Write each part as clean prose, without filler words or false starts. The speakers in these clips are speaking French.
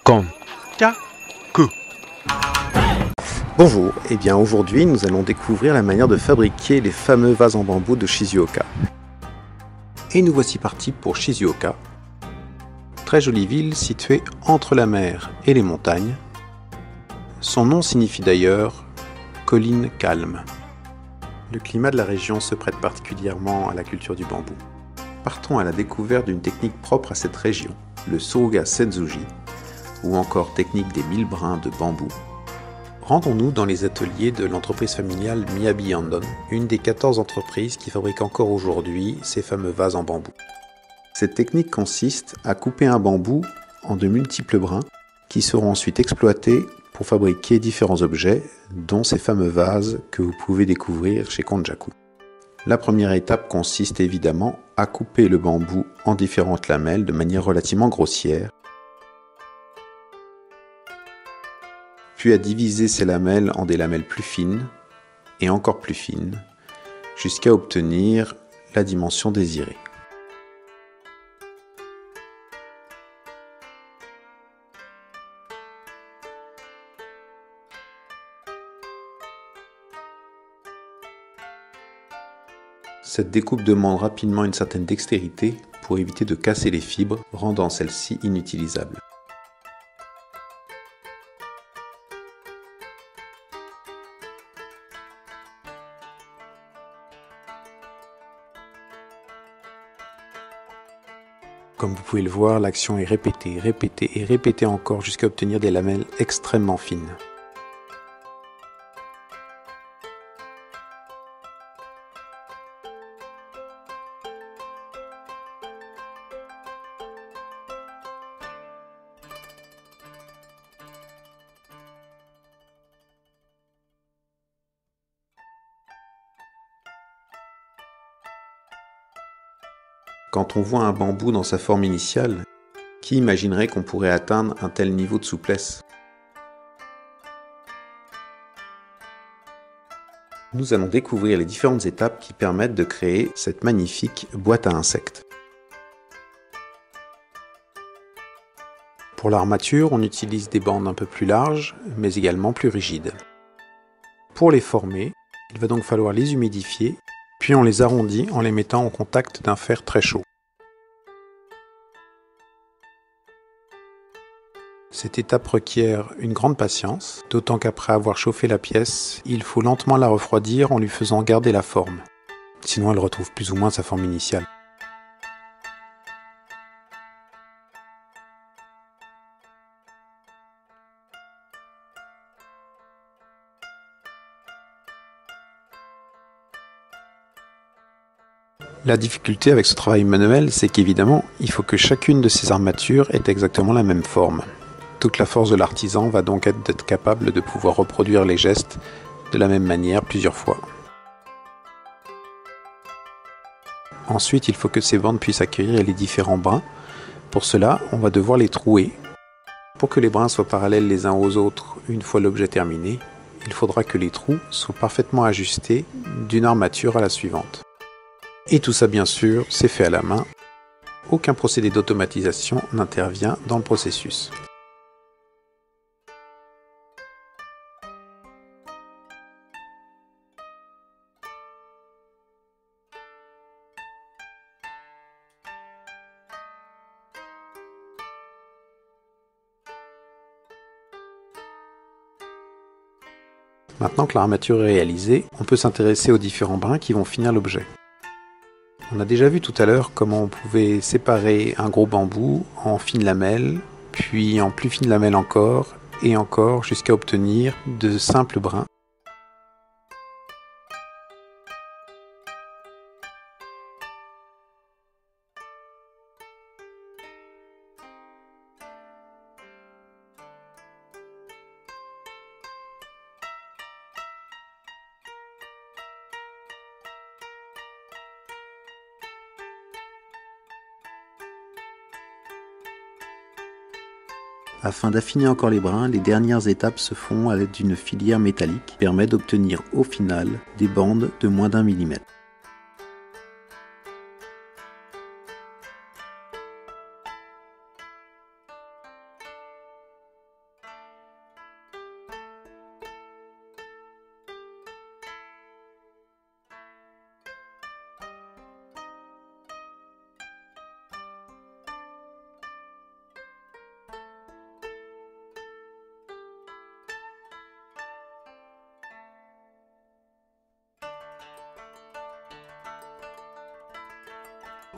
Konjaku. Bonjour, et bien aujourd'hui nous allons découvrir la manière de fabriquer les fameux vases en bambou de Shizuoka. Et nous voici partis pour Shizuoka, très jolie ville située entre la mer et les montagnes. Son nom signifie d'ailleurs colline calme. Le climat de la région se prête particulièrement à la culture du bambou. Partons à la découverte d'une technique propre à cette région, le Suruga Senzuji, ou encore technique des 1000 brins de bambou. Rendons-nous dans les ateliers de l'entreprise familiale Miyabi Handon, une des 14 entreprises qui fabriquent encore aujourd'hui ces fameux vases en bambou. Cette technique consiste à couper un bambou en de multiples brins qui seront ensuite exploités pour fabriquer différents objets, dont ces fameux vases que vous pouvez découvrir chez Konjaku. La première étape consiste évidemment à couper le bambou en différentes lamelles de manière relativement grossière, puis à diviser ces lamelles en des lamelles plus fines et encore plus fines, jusqu'à obtenir la dimension désirée. Cette découpe demande rapidement une certaine dextérité pour éviter de casser les fibres, rendant celles-ci inutilisables. Comme vous pouvez le voir, l'action est répétée, répétée et répétée encore jusqu'à obtenir des lamelles extrêmement fines. Quand on voit un bambou dans sa forme initiale, qui imaginerait qu'on pourrait atteindre un tel niveau de souplesse? Nous allons découvrir les différentes étapes qui permettent de créer cette magnifique boîte à insectes. Pour l'armature, on utilise des bandes un peu plus larges, mais également plus rigides. Pour les former, il va donc falloir les humidifier, puis on les arrondit en les mettant en contact d'un fer très chaud. Cette étape requiert une grande patience, d'autant qu'après avoir chauffé la pièce, il faut lentement la refroidir en lui faisant garder la forme. Sinon elle retrouve plus ou moins sa forme initiale. La difficulté avec ce travail manuel, c'est qu'évidemment, il faut que chacune de ces armatures ait exactement la même forme. Toute la force de l'artisan va donc être d'être capable de pouvoir reproduire les gestes de la même manière plusieurs fois. Ensuite, il faut que ces bandes puissent accueillir les différents brins. Pour cela, on va devoir les trouer. Pour que les brins soient parallèles les uns aux autres une fois l'objet terminé, il faudra que les trous soient parfaitement ajustés d'une armature à la suivante. Et tout ça, bien sûr, c'est fait à la main. Aucun procédé d'automatisation n'intervient dans le processus. Maintenant que l'armature est réalisée, on peut s'intéresser aux différents brins qui vont finir l'objet. On a déjà vu tout à l'heure comment on pouvait séparer un gros bambou en fines lamelles, puis en plus fines lamelles encore, et encore jusqu'à obtenir de simples brins. Afin d'affiner encore les brins, les dernières étapes se font à l'aide d'une filière métallique qui permet d'obtenir au final des bandes de moins d'1 millimètre.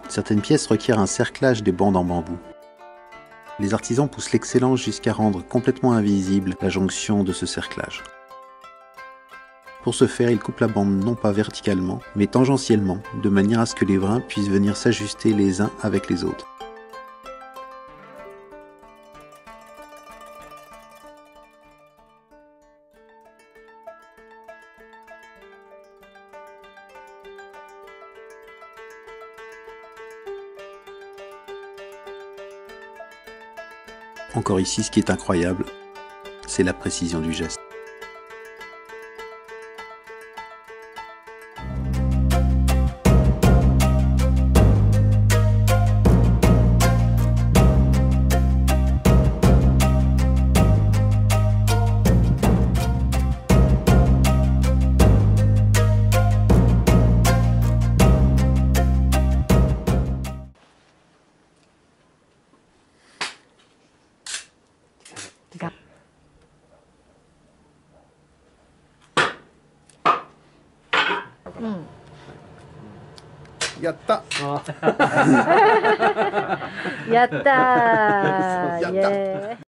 Certaines pièces requièrent un cerclage des bandes en bambou. Les artisans poussent l'excellence jusqu'à rendre complètement invisible la jonction de ce cerclage. Pour ce faire, ils coupent la bande non pas verticalement, mais tangentiellement, de manière à ce que les brins puissent venir s'ajuster les uns avec les autres. Encore ici, ce qui est incroyable, c'est la précision du geste. Yatta! やったーイエーイ